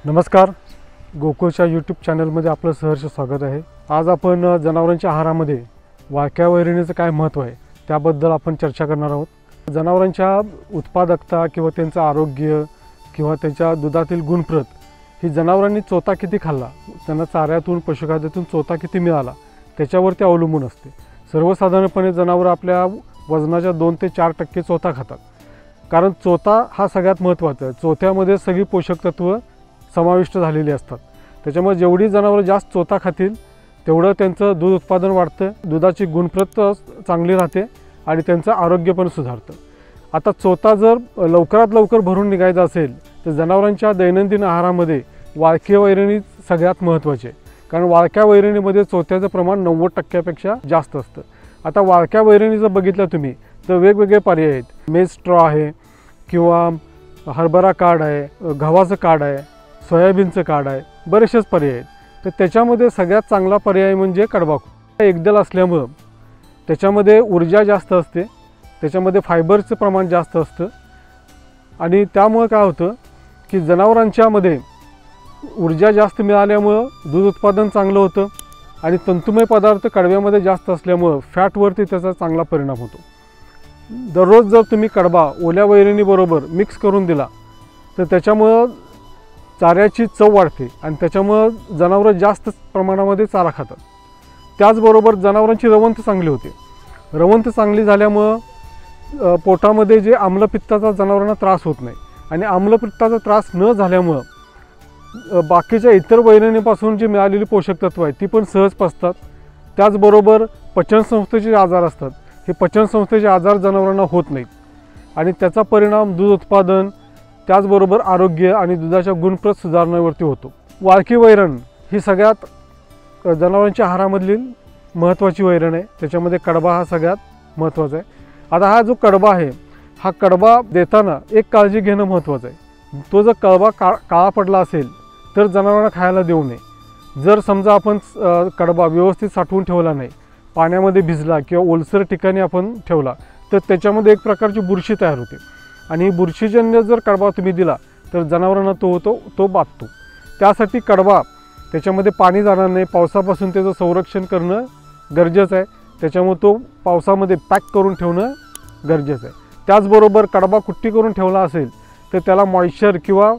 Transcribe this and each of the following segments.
नमस्कार, गोकुळच्या यूट्यूब चॅनलमध्ये आपलं सहर्ष स्वागत आहे। आज आपण जनावरांच्या आहारामध्ये वाळक्या वैरणीचं काय महत्त्व आहे त्याबद्दल आपण चर्चा करणार आहोत। जनावरांच्या उत्पादकता किंवा त्यांचं आरोग्य किंवा त्यांच्या दुधातील गुणप्रत ही जनावरांनी चोथा किती खाल्ला, त्यांना चाऱ्यातून पशुखाद्यातून चोथा किती मिळाला त्याच्यावरती अवलंबून असते। सर्वसाधारणपणे जनावरं आपल्या वजनाच्या 2 ते 4% चोथा खातात, कारण चोथा हा सगळ्यात महत्त्वाचा आहे। चोथ्यामध्ये सगळी पोषक तत्व समाविष्ट झालेली असतात। त्याच्यामुळे जेवढी जनावरं जास्त चोथा खातील तेवढं त्यांचं दूध उत्पादन वाढतं, दुधाची गुणप्रत चांगली राहते आणि त्यांचं आरोग्य पण सुधारतं। आता चोथा जर लवकरात लवकर भरून निघायचा असेल तर जनावरांच्या दैनंदिन आहारामध्ये वाळकी वैरणी सगळ्यात महत्त्वाची आहे, कारण वाळक्या वैरणीमध्ये चोथ्याचं प्रमाण 90% जास्त असतं। आता वाळक्या वैरणी जर बघितलं तुम्ही तर वेगवेगळे पर्याय आहेत। मेज स्ट्रॉ आहे किंवा हरभरा कार्ड आहे, गव्हाचं कार्ड आहे, सोयाबीनचं कार्ड आहे, बरेचसेच पर्याय आहेत। तर त्याच्यामध्ये सगळ्यात चांगला पर्याय म्हणजे कडबा एकदल असल्यामुळं त्याच्यामध्ये ऊर्जा जास्त असते, त्याच्यामध्ये फायबरचं प्रमाण जास्त असतं आणि त्यामुळे काय होतं की जनावरांच्यामध्ये ऊर्जा जास्त मिळाल्यामुळं दूध उत्पादन चांगलं होतं आणि तंतुमय पदार्थ कडव्यामध्ये जास्त असल्यामुळं फॅटवरती त्याचा चांगला परिणाम होतो। दररोज जर तुम्ही कडबा ओल्या वैरणीबरोबर मिक्स करून दिला तर त्याच्यामुळं चाऱ्याची चव वाढते आणि त्याच्यामुळं जनावरं जास्त प्रमाणामध्ये चारा खातात। त्याचबरोबर जनावरांची रवंथ चांगली होते। रवंथ चांगली झाल्यामुळं पोटामध्ये जे आम्लपित्ताचा जनावरांना त्रास होत नाही आणि आम्लपित्ताचा त्रास न झाल्यामुळं बाकीच्या इतर वैरणीपासून जी मिळालेली पोषक तत्व आहेत ती पण सहज पचतात। त्याचबरोबर पचनसंस्थेचे आजार असतात, हे पचनसंस्थेचे आजार जनावरांना होत नाहीत आणि त्याचा परिणाम दूध उत्पादन त्याचबरोबर आरोग्य आणि दुधाच्या गुणप्रत सुधारण्यावरती होतो। वाळकी वैरण ही सगळ्यात जनावरांच्या आहारामधली महत्त्वाची वैरण आहे। त्याच्यामध्ये कडबा हा सगळ्यात महत्त्वाचा आहे। आता हा जो कडबा आहे हा कडबा देताना एक काळजी घेणं महत्त्वाचं आहे। तो जर कडबा काळा पडला असेल तर जनावरांना खायला देऊ नये। जर समजा आपण कडबा व्यवस्थित साठवून ठेवला नाही, पाण्यामध्ये भिजला किंवा ओलसर ठिकाणी आपण ठेवला तर त्याच्यामध्ये एक प्रकारची बुरशी तयार होते आणि बुरशीजन्य जर कडबा तुम्ही दिला तर जनावरांना तो बाधतो। त्यासाठी कडबा त्याच्यामध्ये पाणी जाणार नाही, पावसापासून त्याचं संरक्षण करणं गरजेचं आहे। त्याच्यामुळे तो पावसामध्ये पॅक करून ठेवणं गरजेचं आहे। त्याचबरोबर कडबा कुट्टी करून ठेवला असेल तर त्याला मॉइश्चर किंवा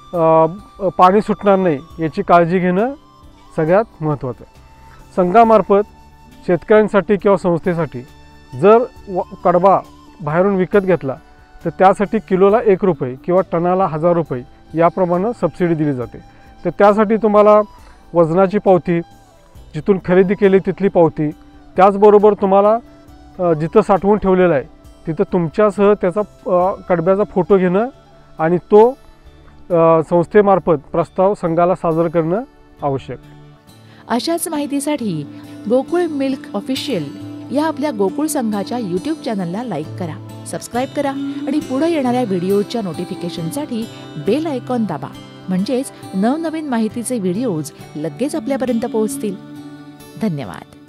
पाणी सुटणार नाही याची काळजी घेणं सगळ्यात महत्त्वाचं आहे। संघामार्फत शेतकऱ्यांसाठी किंवा संस्थेसाठी जर कडबा बाहेरून विकत घेतला तर त्यासाठी किलोला ₹1 किंवा टनाला ₹1000 याप्रमाणे सबसिडी दिली जाते। तर त्यासाठी तुम्हाला वजनाची पावती, जिथून खरेदी केली तिथली पावती, त्याचबरोबर तुम्हाला जिथं साठवून ठेवलेलं आहे तिथं तुमच्यासह त्याचा कडब्याचा फोटो घेणं आणि तो संस्थेमार्फत प्रस्ताव संघाला सादर करणं आवश्यक आहे। अशाच माहितीसाठी गोकुळ मिल्क ऑफिशियल या आपल्या गोकुळ संघाच्या यूट्यूब चॅनलला लाईक करा, सबस्क्राईब करा आणि पुढे येणाऱ्या व्हिडिओच्या नोटिफिकेशनसाठी बेल आयकॉन दाबा, म्हणजेच नवनवीन माहितीचे व्हिडिओज लगेच आपल्यापर्यंत पोहोचतील। धन्यवाद।